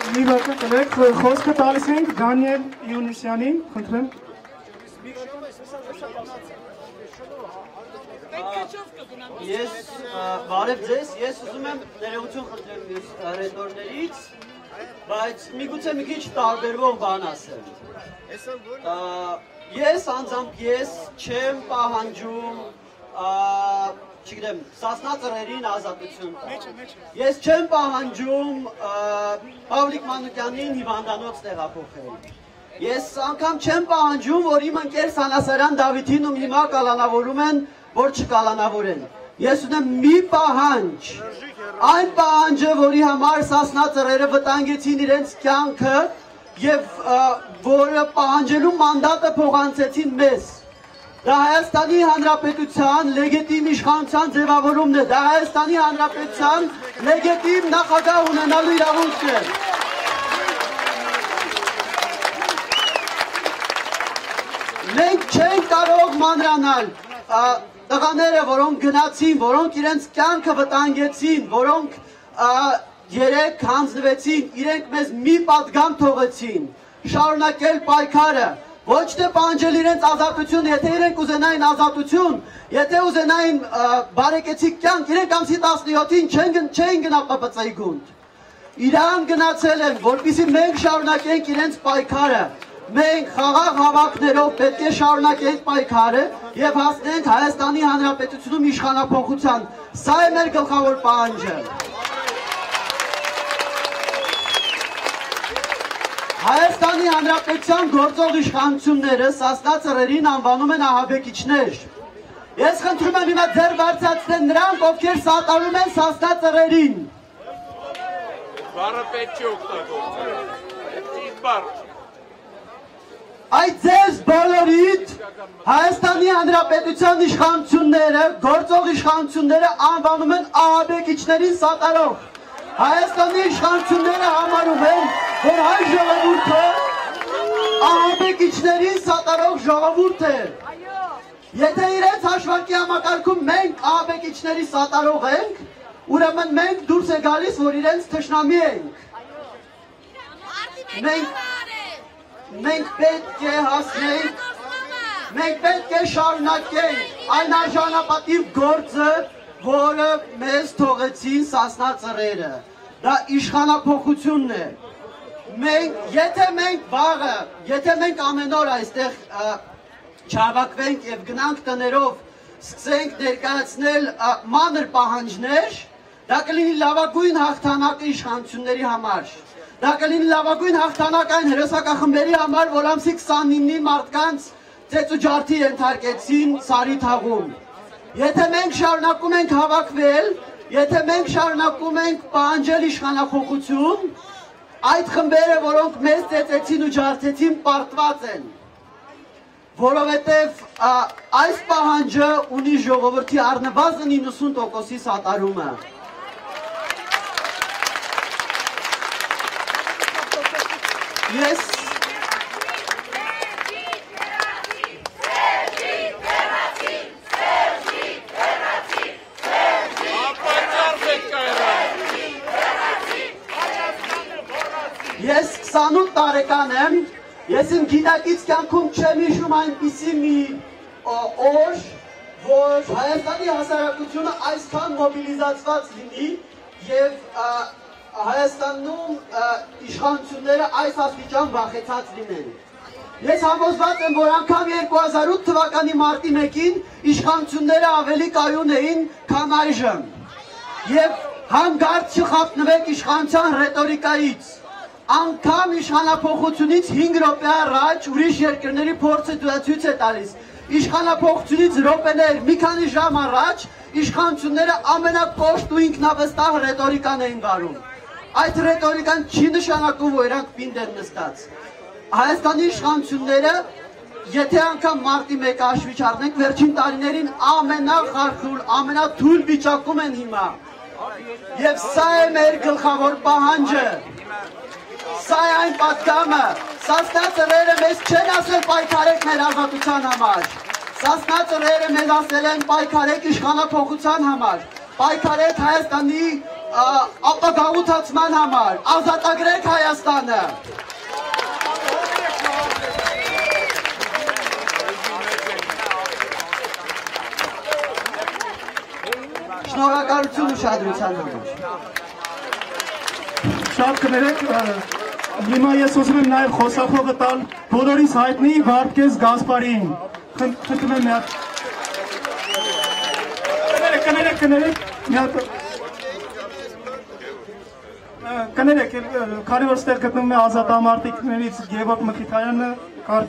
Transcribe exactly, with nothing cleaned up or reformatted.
Liebe Kollegen, խոսքը տալիս ենք Դանիել Իոնիսյանին, խնդրեմ։ Ես բարև ձեզ, ես ուզում եմ ներողություն խնդրեմ մյուս ռետորներից, բայց միգուցե մի քիչ տարբերվող բան ասեմ։ Ես անձամբ ես չեմ պահանջում, չգիտեմ, Սասնա ծռերին ազատություն։ Ես չեմ պահանջում Պավլիկ Մանուկյանին հիվանդանոց տեղափոխել։ Ես անգամ չեմ պահանջում, որ իմ ընկեր Սանասարյան Դավիթին ու հիմա կալանավորում են, որ չկալանավորեն։ Ես ունեմ մի պահանջ, այն պահանջը, որի համար Սասնա ծռերը վտանգեցին իրենց կյանքը եւ որը պահանջելու մանդատը փոխանցեցին մեզ։ Դա Հայաստանի Հանրապետության լեգիտիմ իշխանության ձևավորումն է, դա Հայաստանի Հանրապետության լեգիտիմ նախագահ ունենալու իրավունքն է։ Մենք չենք կարող մանրանալ տղաները, որոնք գնացին, որոնք իրենց կյանքը վտանգեցին, որոնք երեք հանձնվեցին, իրենք մեզ մի պատգամ թողեցին, շարունակել պայքարը, ոչ թե պահանջել իրենց ազատություն, եթե իրենք ուզենային ազատություն, եթե ուզենային բարեկեցիկ կյանք, իրենք ամսի տասնյոթին չէին գնա Պ Բ Ց-ի գունդ։ Իրան գնացել են, որպեսզի մենք շարունակենք իրենց պայքարը, մենք խաղաղ հավաքներով պետք է շարունակենք պայքարը եւ հասնենք Հայաստանի Հանրապետությունում իշխանափոխության։ Սա է մեր գլխավոր պահանջը։ Հայաստանի Հանրապետության գործող իշխանությունները Սասնա ծռերին անվանում են ահաբեկիչներ։ Ես խնդրում եմ հիմա ձեռ բարձրացնել նրանք, ովքեր սատարում են Սասնա ծռերին։ Բառը պետք չի օգտագործել։ Ճիշտ բառ։ Այդ ձեզ բոլորիդ Հայաստանի Հանրապետության իշխանությունները, գործող իշխանությունները անվանում են ահաբեկիչներին սատարող։ Հայաստանի իշխանությունները համարում են, որ հայ ժողովուրդը ահաբեկիչներին սատարող ժողովուրդ է։ Եթե իրենց հաշվարկի համակարգում մենք ահաբեկիչների սատարող ենք, ուրեմն մենք դուրս է գալիս, որ իրենց թշնամի ենք։ Մենք Մենք պետք է հասնենք, մենք պետք է շարունակենք այն արժանապատիվ գործը, որը մեզ թողեցին Սասնա ծռերը։ Դա իշխանափոխությունն է։ Մենք, եթե մենք վաղը, եթե մենք ամեն օր այստեղ չհավաքվենք եւ գնանք տներով, սկսենք ներկայացնել մանր պահանջներ, դա կլինի լավագույն հաղթանակը իշխանությունների համար։ Դա կլինի լավագույն հաղթանակ այն հերոսակախմբերի համար, որ ամսի քսանինին մարդկանց ծեծուջարդի ենթարկեցին Սարի թաղում։ Եթե մենք շարունակում ենք հավաքվել, եթե մենք շարունակում ենք պահանջել իշխանափոխություն, այդ խմբերը, որոնք մեզ ծեծեցին ու ջարդեցին, պարտված են։ Որովհետև այս պահանջը ունի ժողովրդի առնվազն իննսուն տոկոսի սատարումը։ Ես Ես քսանութ տարեկան եմ, ես իմ գիտակից կյանքում չեմ հիշում այնպիսի մի օր, որ Հայաստանի հասարակությունը այսքան մոբիլիզացված լինի եւ Հայաստանում իշխանությունները այս աստիճան վախեցած լինեն։ Ես համոզված եմ, որ անգամ երկու հազար ութ թվականի մարտի մեկին իշխանությունները ավելի կայուն էին, քան այժմ։ Եվ հանգարց չխափնվեք իշխանության ռետորիկայից։ Անգամ իշխանափոխությունից հինգ րոպե առաջ ուրիշ երկրների փորձը ցույց է տալիս։ Իշխանափոխությունից րոպեներ, մի քանի ժամ առաջ իշխանությունները ամենակոշտ ու ինքնավստահ ռետորիկան էին վարում։ Այդ ռետորիկան չի նշանակում, որ իրանք պինդ են նստած։ Հայաստանի իշխանությունները, եթե անգամ մարտի մեկը հաշվի չառնենք, վերջին տարիներին ամենախարխուլ, ամենաթույլ վիճակում են հիմա։ Եվ սա է մեր գլխավոր պահանջը։ Սա է այն պատգամը։ Սասնա ծռերը մեզ չեն ասել պայքարեք մեր ազատության համար։ Սասնա ծռերը մեզ ասել են պայքարեք իշխանափոխության համար։ Պայքարեք Հայաստանի ապագաղութացման համար, ազատագրեք Հայաստանը։ Շնորհակալություն ուշադրության համար։ Շատ կներեք, հիմա ես ուզում եմ նաև խոսափողը տալ բոլորիս հայտնի Վարդգես Գասպարին։ Խնդրում եմ մի հատ։ Կներեք, կներեք, կներեք, մի հատ։ Կներեք, քանի որ ստեղ գտնվում է ազատամարտիկներից Գևորգ Մխիթարյանը,